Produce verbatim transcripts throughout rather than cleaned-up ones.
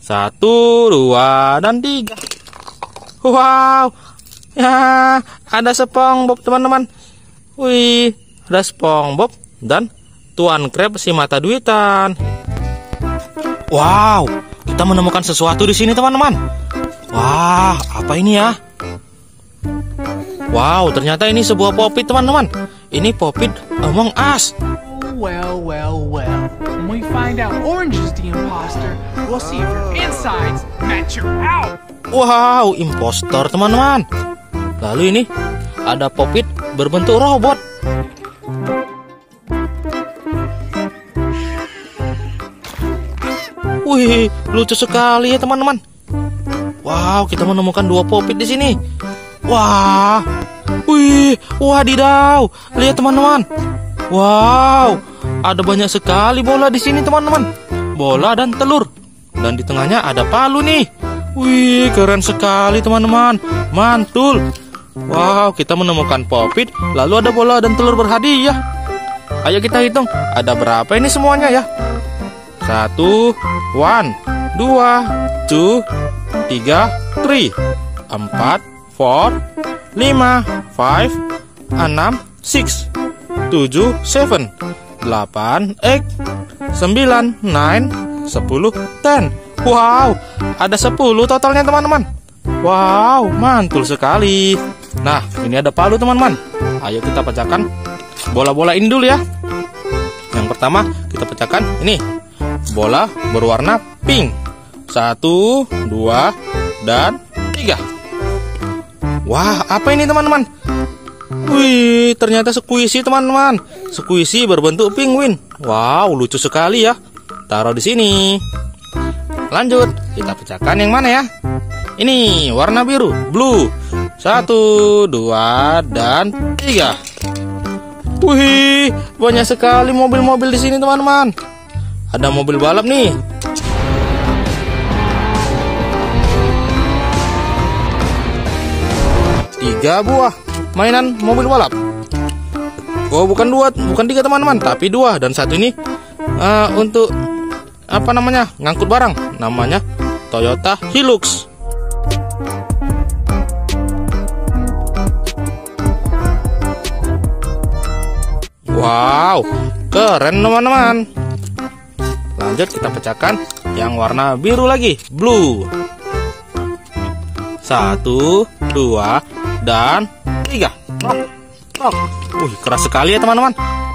Satu, dua, dan tiga. Wow, ya ada SpongeBob teman-teman. Wih, ada SpongeBob dan Tuan Crab si mata duitan. Wow, kita menemukan sesuatu di sini teman-teman. Wah, apa ini ya? Wow, ternyata ini sebuah popit teman-teman. Ini popit Among Us. Well, well, well. When we find out Orange is the imposter, we'll see if your insides match your out. Wow, impostor teman-teman. Lalu ini ada popit berbentuk robot. Wih, lucu sekali ya teman-teman. Wow, kita menemukan dua popit di sini. Wah, wih, wadidaw. Lihat teman-teman. Wow, ada banyak sekali bola di sini teman-teman. Bola dan telur. Dan di tengahnya ada palu nih. Wih, keren sekali teman-teman. Mantul. Wow, kita menemukan popit. Lalu ada bola dan telur berhadiah. Ayo kita hitung. Ada berapa ini semuanya ya? Satu, one, dua, two, tiga, three, empat, four, lima, five, enam, six, tujuh, seven, delapan, eight, sembilan, nine, sepuluh, ten. Wow, ada sepuluh totalnya teman-teman. Wow, mantul sekali. Nah, ini ada palu teman-teman. Ayo kita pecahkan bola-bola ini dulu ya. Yang pertama kita pecahkan ini. Bola berwarna pink. Satu, dua, dan tiga. Wah, apa ini teman-teman? Wih, ternyata squishy teman-teman. Squishy berbentuk penguin. Wow, lucu sekali ya. Taruh di sini. Lanjut, kita pecahkan yang mana ya? Ini warna biru, blue. Satu, dua, dan tiga. Wih, banyak sekali mobil-mobil di sini teman-teman. Ada mobil balap nih. Tiga buah mainan mobil balap. Oh, bukan dua, bukan tiga teman-teman, tapi dua. Dan satu ini uh, untuk apa namanya? Ngangkut barang. Namanya Toyota Hilux. Wow, keren teman-teman. Lanjut kita pecahkan yang warna biru lagi, blue. Satu, dua, dan tiga. Oh, wih, keras sekali ya teman-teman.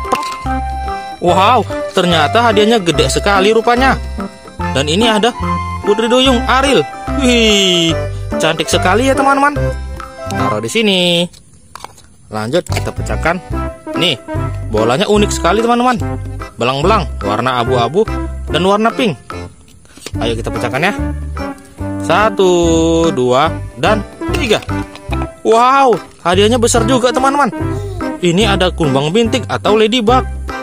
Wow, ternyata hadiahnya gede sekali rupanya. Dan ini ada Putri Duyung Ariel. Wih, cantik sekali ya teman-teman. Taruh di sini. Lanjut kita pecahkan. Nih, bolanya unik sekali teman-teman. Belang-belang, warna abu-abu dan warna pink. Ayo kita pecahkan ya. Satu, dua, dan tiga. Wow, hadiahnya besar juga teman-teman. Ini ada kumbang bintik atau ladybug.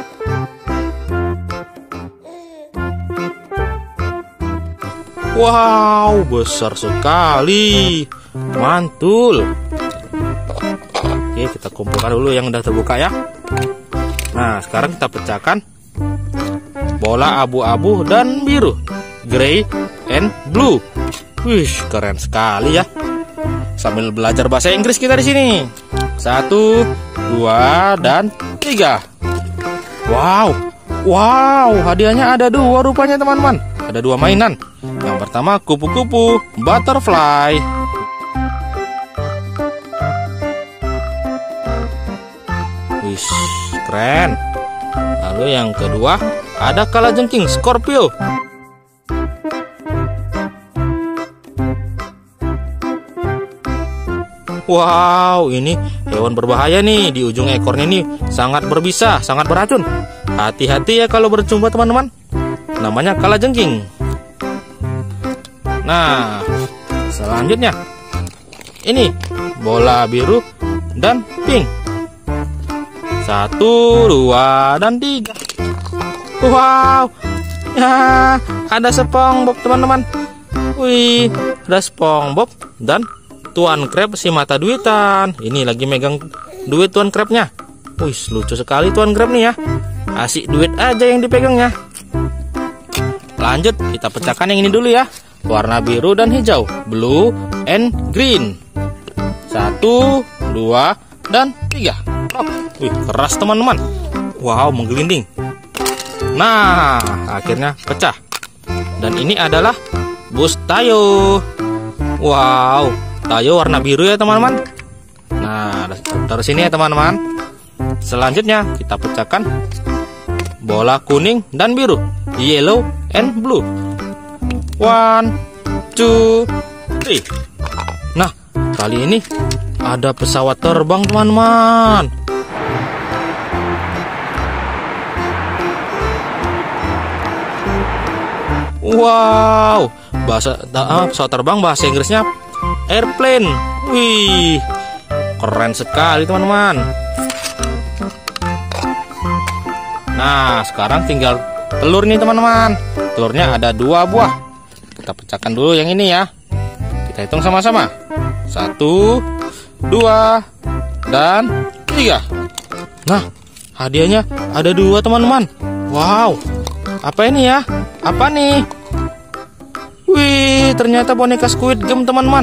Wow, besar sekali. Mantul. Oke, kita kumpulkan dulu yang udah terbuka ya. Nah, sekarang kita pecahkan bola abu-abu dan biru, gray and blue. Wih, keren sekali ya. Sambil belajar bahasa Inggris kita di sini. Satu, dua, dan tiga. Wow, wow, hadiahnya ada dua rupanya teman-teman. Ada dua mainan. Yang pertama kupu-kupu butterfly. Wih, keren. Lalu yang kedua ada kalajengking Scorpio. Wow, ini hewan berbahaya nih. Di ujung ekornya nih sangat berbisa, sangat beracun. Hati-hati ya kalau berjumpa teman-teman. Namanya kalajengking. Nah, selanjutnya ini bola biru dan pink. Satu, dua, dan tiga. Wow, ya ada SpongeBob teman-teman. Wih, ada SpongeBob dan Tuan Crab si mata duitan. Ini lagi megang duit Tuan Crabnya. Wih, lucu sekali Tuan Crab nih ya. Asik duit aja yang dipegangnya. Lanjut, kita pecahkan yang ini dulu ya. warna biru dan hijau, blue and green. Satu, dua, dan tiga. Oh, wih, keras teman-teman. Wow, menggelinding. Nah, akhirnya pecah. Dan ini adalah bus Tayo. Wow, Tayo warna biru ya teman-teman. Nah, taruh sini ya teman-teman. Selanjutnya kita pecahkan bola kuning dan biru, yellow and blue. One, two, three. Nah, kali ini ada pesawat terbang teman-teman. Wow, bahasa uh, pesawat terbang bahasa Inggrisnya airplane. Wih, keren sekali teman-teman. Nah, sekarang tinggal telur nih teman-teman. Telurnya ada dua buah. Kita pecahkan dulu yang ini ya. Kita hitung sama-sama. Satu, dua, dan tiga. Nah, hadiahnya ada dua teman-teman. Wow, apa ini ya? Apa nih? Wih, ternyata boneka Squid Game teman-teman.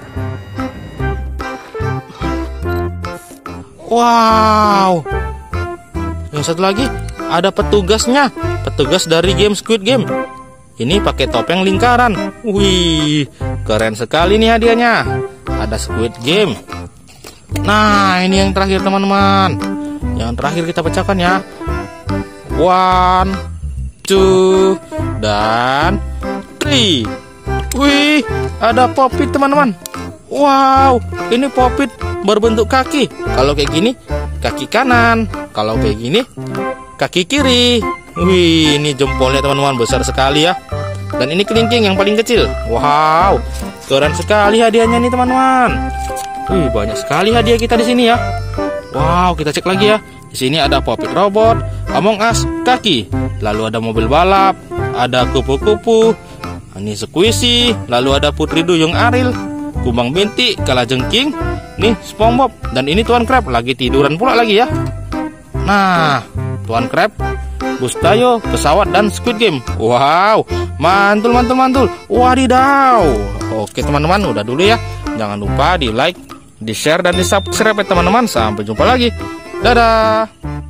Wow. Yang satu lagi ada petugasnya, petugas dari game Squid Game. Ini pakai topeng lingkaran. Wih, keren sekali nih hadiahnya. Ada Squid Game. Nah, ini yang terakhir teman-teman. Yang terakhir kita pecahkan ya. One, two, dan three. Wih, ada popit teman-teman. Wow, ini popit berbentuk kaki. Kalau kayak gini, kaki kanan. Kalau kayak gini, kaki kiri. Wih, ini jempolnya teman-teman, besar sekali ya. Dan ini kelingking yang paling kecil. Wow, keren sekali hadiahnya nih teman-teman. Wih, banyak sekali hadiah kita di sini ya. Wow, kita cek lagi ya. Di sini ada popit robot, Among Us kaki, lalu ada mobil balap, ada kupu-kupu, ini Squishy, lalu ada Putri Duyung Ariel, Kumbang Bintik, Kalajengking, nih SpongeBob, dan ini Tuan Crab lagi tiduran pula lagi ya. Nah, Tuan Crab, bus Tayo, pesawat, dan Squid Game. Wow, mantul mantul mantul. Wadidaw. Oke teman-teman, udah dulu ya. Jangan lupa di like, di share, dan di subscribe ya teman-teman. Sampai jumpa lagi. Dadah.